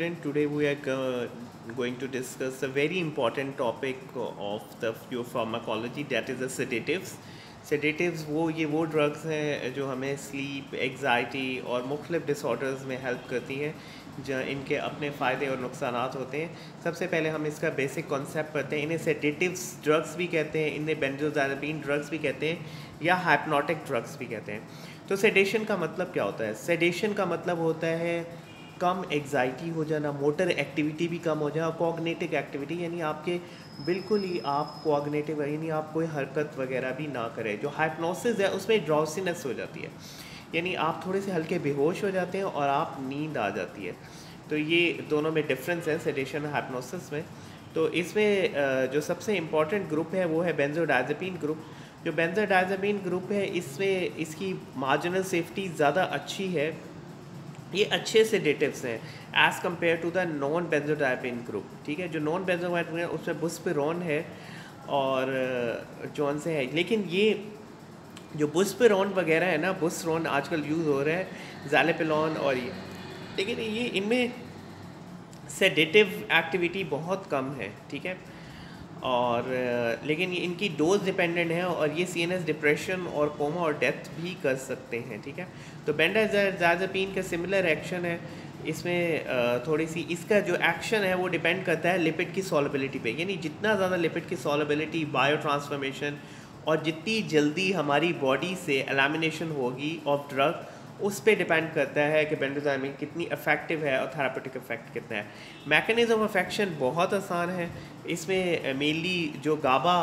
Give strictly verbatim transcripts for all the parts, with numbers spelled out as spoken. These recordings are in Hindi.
Student, today we are go- going to discuss a very important topic of the pure pharmacology, that is the sedatives. sedatives वो ये वो ड्रग्स हैं जो हमें स्लीप, एग्जाइटी और मुख्तलिफ डिसऑर्डर्स में हेल्प करती हैं, जहाँ इनके अपने फ़ायदे और नुकसान होते हैं। सबसे पहले हम इसका बेसिक कॉन्सेप्ट पढ़ते हैं। इन्हें सेडेटिव्स ड्रग्स भी कहते हैं, इन्हें बेंजोडाज़ेपीन ड्रग्स भी कहते हैं या हाइप्नोटिक ड्रग्स भी कहते हैं। तो सेडेशन का मतलब क्या होता है? सेडेशन का मतलब होता है कम एग्जाइटी हो जाना, मोटर एक्टिविटी भी कम हो जाए और कॉग्निटिव एक्टिविटी, यानी आपके बिल्कुल ही आप कॉग्निटिव यानी आप कोई हरकत वगैरह भी ना करें। जो हाइप्नोसिस है उसमें ड्राउसीनेस हो जाती है, यानी आप थोड़े से हल्के बेहोश हो जाते हैं और आप नींद आ जाती है। तो ये दोनों में डिफरेंस है सेडेशन और हाइप्नोसिस में। तो इसमें जो सबसे इम्पॉर्टेंट ग्रुप है वो है बेंजोडाज़ेपीन ग्रुप। जो बेंजोडाज़ेपीन ग्रुप है इसमें इसकी मार्जिनल सेफ्टी ज़्यादा अच्छी है, ये अच्छे सेडेटिव्स हैं as compared to the non benzodiazepine group. ठीक है, जो नॉन बेंजोडाज़ेपीन है उसमें बुस्पिरोन है और जौन से है, लेकिन ये जो बुस्पिरोन वगैरह है ना, बुस्रोन आजकल यूज़ हो रहा है, ज़ालेपिलोन और ये, लेकिन ये इनमें सेडेटिव एक्टिविटी बहुत कम है। ठीक है, और लेकिन ये इनकी डोज डिपेंडेंट है और ये सी एन एस डिप्रेशन और कोमा और डेथ भी कर सकते हैं। ठीक है, तो बेंजोडाज़ेपीन का सिमिलर एक्शन है। इसमें थोड़ी सी इसका जो एक्शन है वो डिपेंड करता है लिपिड की सॉल्युबिलिटी पे, यानी जितना ज़्यादा लिपिड की सॉल्युबिलिटी, बायो ट्रांसफॉर्मेशन और जितनी जल्दी हमारी बॉडी से एलिमिनेशन होगी ऑफ ड्रग, उस पर डिपेंड करता है कि बेंजोडाज़ेपीन कितनी इफ़ेक्टिव है और थेरापेटिक इफेक्ट कितना है। मैकेनिज्म ऑफ एक्शन बहुत आसान है। इसमें मेनली जो गाबा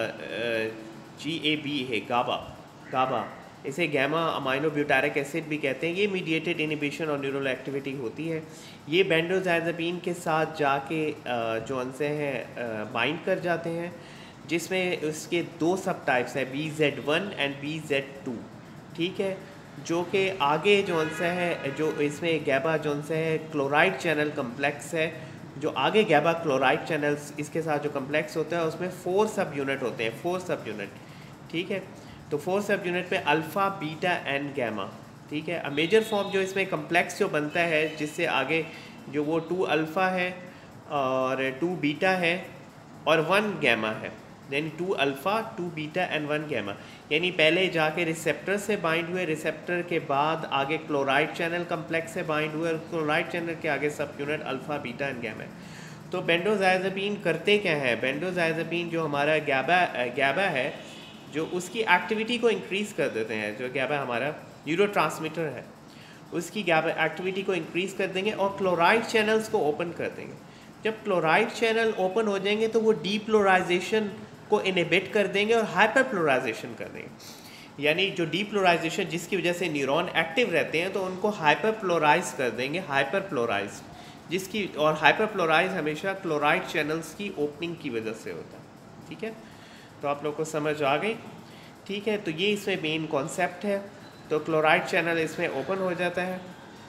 जी ए बी है, गाबा गाबा इसे गैमा अमाइनो ब्यूटारिक एसिड भी कहते हैं। ये मीडिएटेड इनिबिशन और न्यूरल एक्टिविटी होती है। ये बेंजोडाज़ेपीन के साथ जाके जो से हैं बाइंड कर जाते हैं, जिसमें उसके दो सब टाइप्स हैं, B Z one and B Z two. ठीक है, जो कि आगे जो सा है, जो इसमें गैबा जो सा है क्लोराइड चैनल कम्प्लेक्स है, जो आगे गैबा क्लोराइड चैनल्स इसके साथ जो कम्प्लेक्स होता है उसमें फोर सब यूनिट होते हैं, फोर सब यूनिट। ठीक है, तो फोर सब यूनिट पे अल्फ़ा, बीटा एंड गैमा। ठीक है, अब मेजर फॉर्म जो इसमें कम्प्लेक्स जो बनता है जिससे आगे जो वो टू अल्फ़ा है और टू बीटा है और वन गैमा है, यानी two alpha, two beta and one gamma. यानी पहले जाके रिसेप्टर से बाइंड हुए, रिसेप्टर के बाद आगे क्लोराइड चैनल कम्प्लेक्स से बाइंड हुए और क्लोराइड चैनल के आगे subunit alpha, beta and gamma है। तो बेंजोडाज़ेपीन करते क्या है? बेंजोडाज़ेपीन जो हमारा गैबा गैबा है, जो उसकी एक्टिविटी को इंक्रीज़ कर देते हैं। जो गैबा हमारा न्यूरोट्रांसमीटर है, उसकी गैबा एक्टिविटी को इंक्रीज़ कर देंगे और क्लोराइड चैनल्स को ओपन कर देंगे। जब क्लोराइड चैनल ओपन हो जाएंगे तो वो डीप्लोराइजेशन को इनहिबिट कर देंगे और हाइपरप्लोराइजेशन कर देंगे, यानी जो डीप्लोराइजेशन जिसकी वजह से न्यूरॉन एक्टिव रहते हैं तो उनको हाइपरप्लोराइज कर देंगे, हाइपरप्लोराइज जिसकी, और हाइपरप्लोराइज हमेशा क्लोराइड चैनल्स की ओपनिंग की वजह से होता है। ठीक है, तो आप लोग को समझ आ गई। ठीक है, तो ये इसमें मेन कॉन्सेप्ट है। तो क्लोराइड चैनल इसमें ओपन हो जाता है।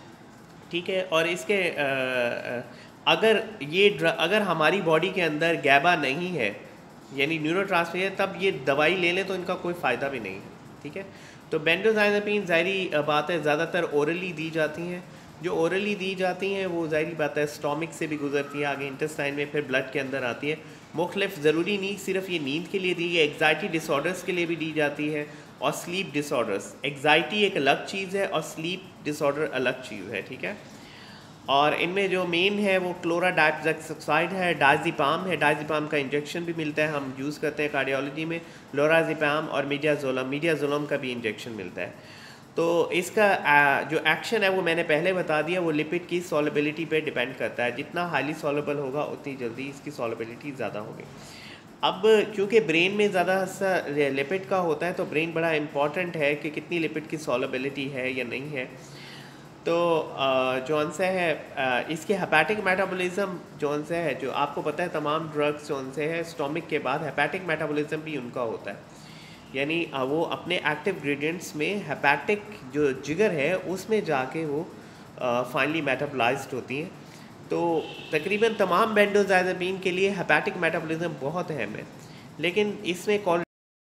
ठीक है, और इसके आ, अगर ये अगर हमारी बॉडी के अंदर गैबा नहीं है, यानी न्यूरोट्रांसमीटर, तब ये दवाई ले लें तो इनका कोई फ़ायदा भी नहीं है। ठीक है, तो बेंजोडाज़ेपीन ज़ाहिरी बात है ज़्यादातर ओरली दी जाती हैं। जो ओरली दी जाती हैं वो ज़ाहिरी बात है स्टोमिक से भी गुजरती है, आगे इंटेस्टाइन में, फिर ब्लड के अंदर आती है। मुख्तलिफ ज़रूरी नहीं सिर्फ ये नींद के लिए दी, ये एग्जाइटी डिसऑर्डर्स के लिए भी दी जाती है और स्लीप डिसऑर्डर्स। एग्जाइटी एक अलग चीज़ है और स्लीप डिसऑर्डर अलग चीज़ है। ठीक है, और इनमें जो मेन है वो क्लोराडाइज़ेक्साइड है, डायज़ेपाम है। डायज़ेपाम का इंजेक्शन भी मिलता है, हम यूज़ करते हैं कार्डियोलॉजी में। लोराज़ेपाम और मीडियाज़ोलम, मीडियाज़ोलम का भी इंजेक्शन मिलता है। तो इसका जो एक्शन है वो मैंने पहले बता दिया, वो लिपिड की सॉल्युबिलिटी पे डिपेंड करता है। जितना हाईली सॉल्युबल होगा उतनी जल्दी इसकी सॉल्युबिलिटी ज़्यादा होगी। अब क्योंकि ब्रेन में ज़्यादा हिस्सा लिपिड का होता है तो ब्रेन बड़ा इम्पॉर्टेंट है कि कितनी लिपिड की सॉल्युबिलिटी है या नहीं है। तो जौन से है इसके हेपेटिक मेटाबॉलिज्म जौन से है, जो आपको पता है तमाम ड्रग्स जौन से है स्टोमिक के बाद हेपेटिक मेटाबॉलिज्म भी उनका होता है, यानी वो अपने एक्टिव ग्रेडियंट्स में हेपेटिक जो जिगर है उसमें जाके वो फाइनली मेटाबोलाइज्ड होती हैं। तो तकरीबन तमाम बेंजोडाज़ेपीन के लिए हेपेटिक मेटाबॉलिज्म बहुत अहम है, लेकिन इसमें